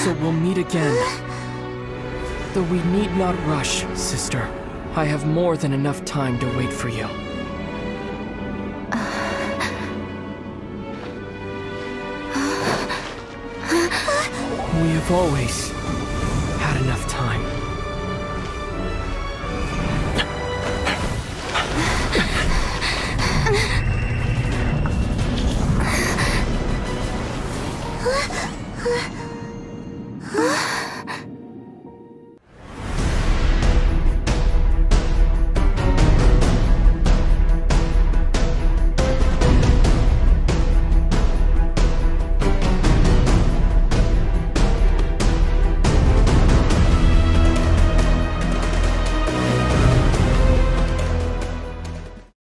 so we'll meet again. Though we need not rush, sister. I have more than enough time to wait for you. We have always